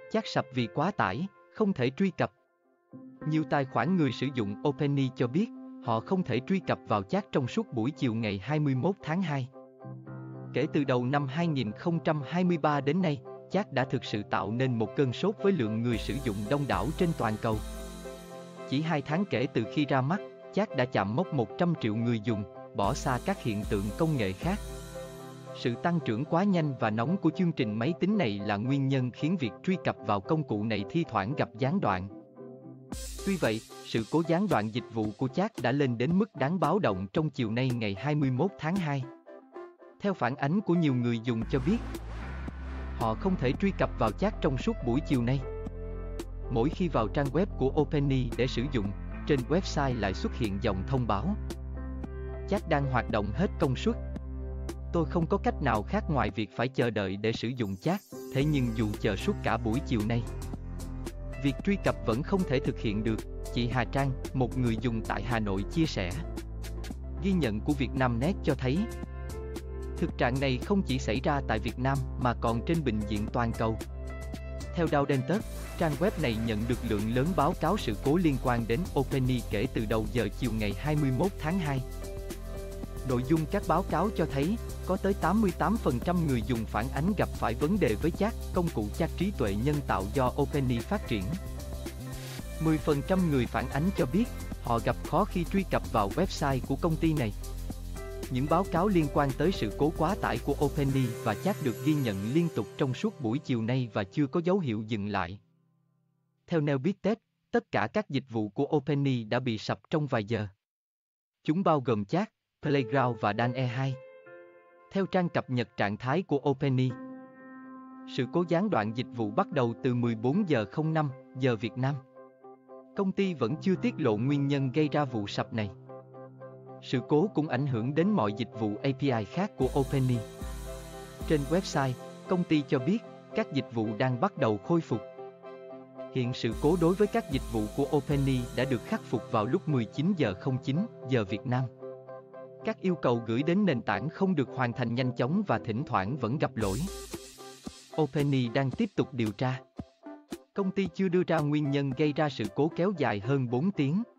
Chat sập vì quá tải, không thể truy cập. Nhiều tài khoản người sử dụng OpenAI cho biết, họ không thể truy cập vào chat trong suốt buổi chiều ngày 21 tháng 2. Kể từ đầu năm 2023 đến nay, chat đã thực sự tạo nên một cơn sốt với lượng người sử dụng đông đảo trên toàn cầu. Chỉ 2 tháng kể từ khi ra mắt, chat đã chạm mốc 100 triệu người dùng, bỏ xa các hiện tượng công nghệ khác. Sự tăng trưởng quá nhanh và nóng của chương trình máy tính này là nguyên nhân khiến việc truy cập vào công cụ này thi thoảng gặp gián đoạn. Tuy vậy, sự cố gián đoạn dịch vụ của chat đã lên đến mức đáng báo động trong chiều nay ngày 21 tháng 2. Theo phản ánh của nhiều người dùng cho biết, họ không thể truy cập vào chat trong suốt buổi chiều nay. Mỗi khi vào trang web của OpenAI để sử dụng, trên website lại xuất hiện dòng thông báo: chat đang hoạt động hết công suất. Tôi không có cách nào khác ngoài việc phải chờ đợi để sử dụng chat, thế nhưng dù chờ suốt cả buổi chiều nay, việc truy cập vẫn không thể thực hiện được, chị Hà Trang, một người dùng tại Hà Nội chia sẻ. Ghi nhận của Vietnamnet cho thấy, thực trạng này không chỉ xảy ra tại Việt Nam mà còn trên bình diện toàn cầu. Theo Dow Dentus, trang web này nhận được lượng lớn báo cáo sự cố liên quan đến OpenAI kể từ đầu giờ chiều ngày 21 tháng 2. Nội dung các báo cáo cho thấy, có tới 88% người dùng phản ánh gặp phải vấn đề với chat, công cụ chat trí tuệ nhân tạo do OpenAI phát triển. 10% người phản ánh cho biết, họ gặp khó khi truy cập vào website của công ty này. Những báo cáo liên quan tới sự cố quá tải của OpenAI và chat được ghi nhận liên tục trong suốt buổi chiều nay và chưa có dấu hiệu dừng lại. Theo Neobit, tất cả các dịch vụ của OpenAI đã bị sập trong vài giờ. Chúng bao gồm chat, Playground và DALL-E 2. Theo trang cập nhật trạng thái của OpenAI, sự cố gián đoạn dịch vụ bắt đầu từ 14 giờ 05 giờ Việt Nam. Công ty vẫn chưa tiết lộ nguyên nhân gây ra vụ sập này. Sự cố cũng ảnh hưởng đến mọi dịch vụ API khác của OpenAI. Trên website, công ty cho biết, các dịch vụ đang bắt đầu khôi phục. Hiện sự cố đối với các dịch vụ của OpenAI đã được khắc phục vào lúc 19 giờ 09 giờ Việt Nam. Các yêu cầu gửi đến nền tảng không được hoàn thành nhanh chóng và thỉnh thoảng vẫn gặp lỗi. OpenAI đang tiếp tục điều tra. Công ty chưa đưa ra nguyên nhân gây ra sự cố kéo dài hơn 4 tiếng.